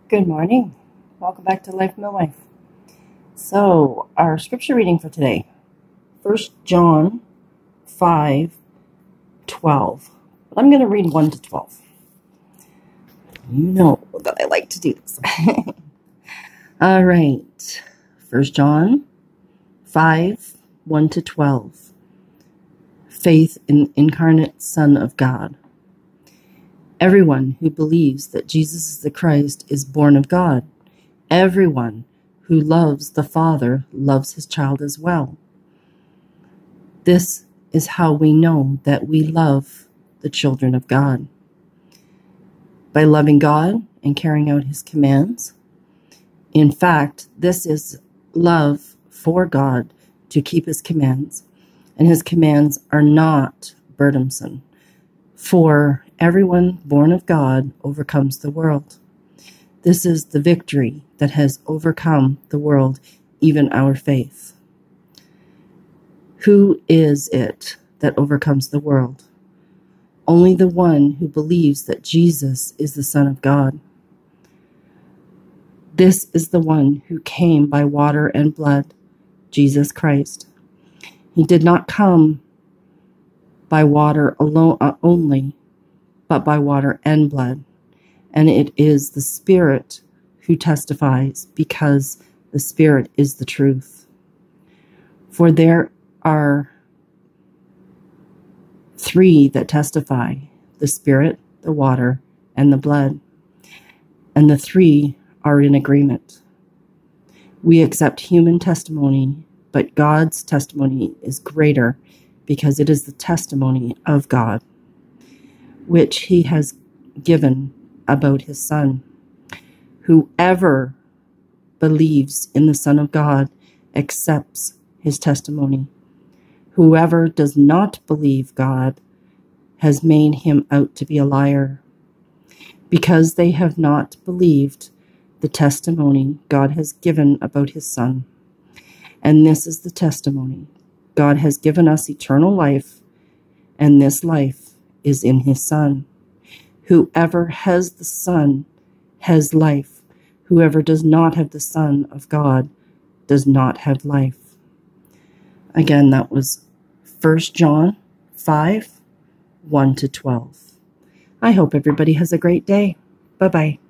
Good morning. Welcome back to Life Midwife. So, our scripture reading for today, 1 John 5:12. But I'm going to read 1 to 12. You know that I like to do this. All right. 1 John 5:1 to 12. Faith in the incarnate Son of God. Everyone who believes that Jesus is the Christ is born of God. Everyone who loves the Father loves his child as well. This is how we know that we love the children of God. By loving God and carrying out his commands. In fact, this is love for God, to keep his commands. And his commands are not burdensome. For everyone born of God overcomes the world. This is the victory that has overcome the world, even our faith. Who is it that overcomes the world? Only the one who believes that Jesus is the Son of God. This is the one who came by water and blood, Jesus Christ. He did not come by water alone only, but by water and blood. And it is the Spirit who testifies, because the Spirit is the truth. For there are three that testify, the Spirit, the water, and the blood. And the three are in agreement. We accept human testimony, but God's testimony is greater, because it is the testimony of God, which he has given about his Son. Whoever believes in the Son of God accepts his testimony. Whoever does not believe God has made him out to be a liar, because they have not believed the testimony God has given about his Son. And this is the testimony: God has given us eternal life, and this life is in his Son. Whoever has the Son has life. Whoever does not have the Son of God does not have life. Again, that was 1 John 5:1 to 12. I hope everybody has a great day. Bye-bye.